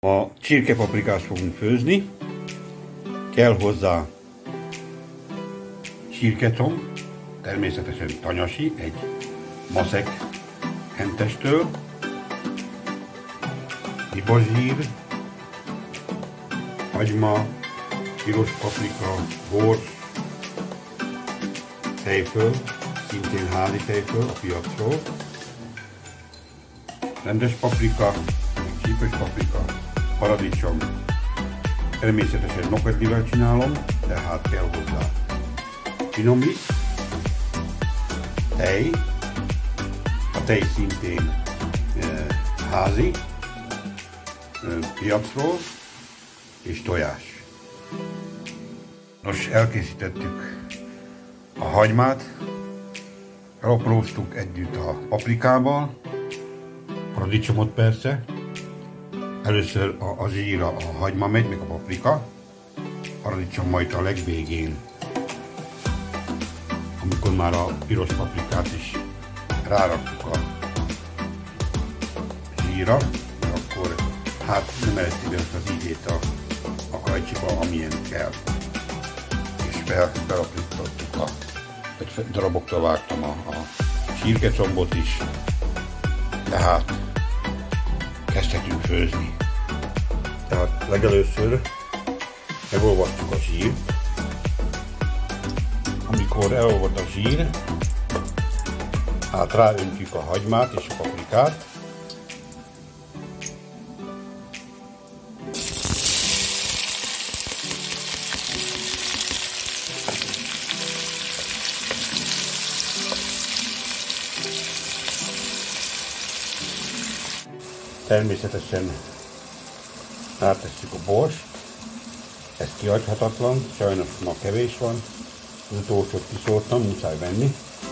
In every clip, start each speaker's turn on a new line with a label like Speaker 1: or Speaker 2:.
Speaker 1: A csirkepaprikát fogunk főzni, kell hozzá csirkecomb, természetesen tanyasi, egy maszek hentestől, libazsír, hagyma, piros paprika, bors, tejföl, szintén házi tejföl a piacról, rendes paprika, csípős paprika, paradicsom, természetesen nokedlivel csinálom, tehát kell hozzá finomliszt, tej, a tej szintén házi, piacról, és tojás. Nos, elkészítettük a hagymát, elapróztuk együtt a paprikával, paradicsomot persze. Először a zsíra, a hagyma megy, meg a paprika, paradicsom majd a legvégén, amikor már a piros paprikát is ráraktuk a zsíra, akkor hát nem ereszti be azt az ízét a kajcsiba, amilyen kell. És belapítottuk, egy darabokra vágtam a csirkecombot is, tehát kezdhetünk főzni. Tehát legelőször megolvasztjuk a zsírt. Amikor elolvad a zsír, hát ráöntjük a hagymát és a paprikát. Természetesen rátesszük a borst, ez kihagyhatatlan, sajnos ma kevés van, az utolsót kiszórtam, muszáj venni.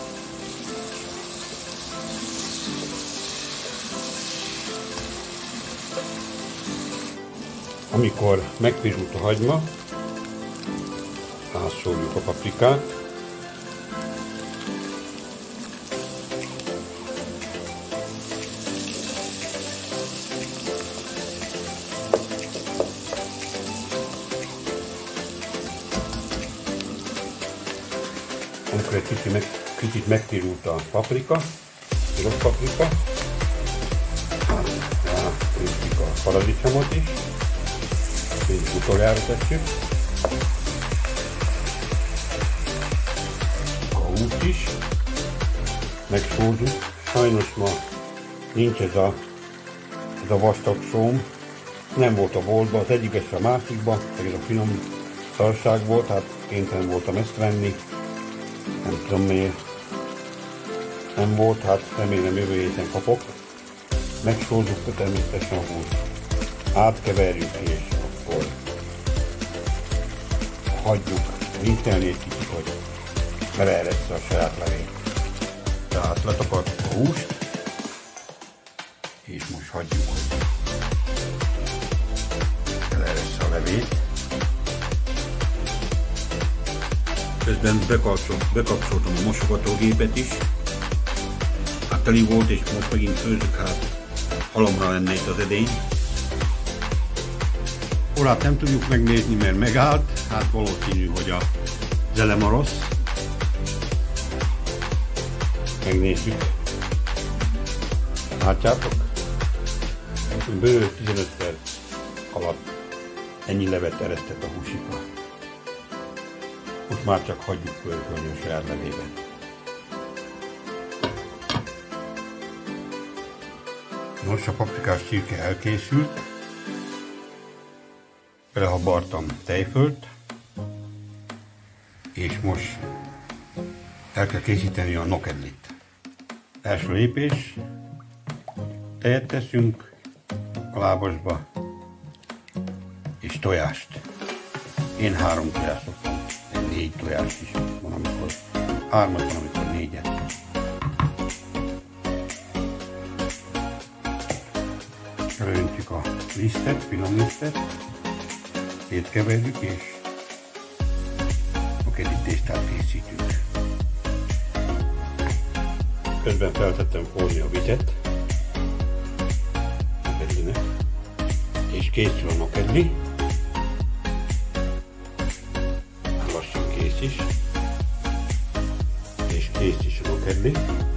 Speaker 1: Amikor megpirult a hagyma, átszórjuk a paprikát. Amikor egy kicsit megpirult a paprika, piros paprika, ráöntjük a paradicsomot is, és utoljára tesszük, a húst is, megsózzuk. Sajnos ma nincs ez a vastag szóm, nem volt a boltban, az egyik a másikba, ez a finom szarság volt, hát kénytelen voltam ezt venni. Nem tudom miért nem volt, hát remélem jövő héten kapok. Megsózzuk természetesen a húst. Átkeverjük és akkor hagyjuk víztelni egy kicsit, hogy beleereszte a saját levét. Tehát letakartuk a húst, és most hagyjuk, hogy beleereszte a levét. Közben bekapcsoltam a mosogatógépet is. Hát teli volt, és most megint főzök, hát halomra lenne itt az edény. Órát nem tudjuk megnézni, mert megállt, hát valószínű, hogy az elem a rossz. Megnézzük. Látjátok? Bő 15 perc alatt ennyi levet eresztett a húsika. Most már csak hagyjuk pörkölni a saját levében. Nos, a paprikás csirke elkészült. Belehabartam tejfölt, és most el kell készíteni a nokedlit. Első lépés, tejet teszünk a lábasba, és tojást. Én 3 tojást szoktam, 4 tojást is van, amikor 3-at van, amikor 4-et. Elöntjük a lisztet, finom lisztet, szétkeverjük, és nokedli tésztát készítünk. Közben feltettem forni a vizet, és készül a nokedli. Lassan kész is. És kész is a nokedli.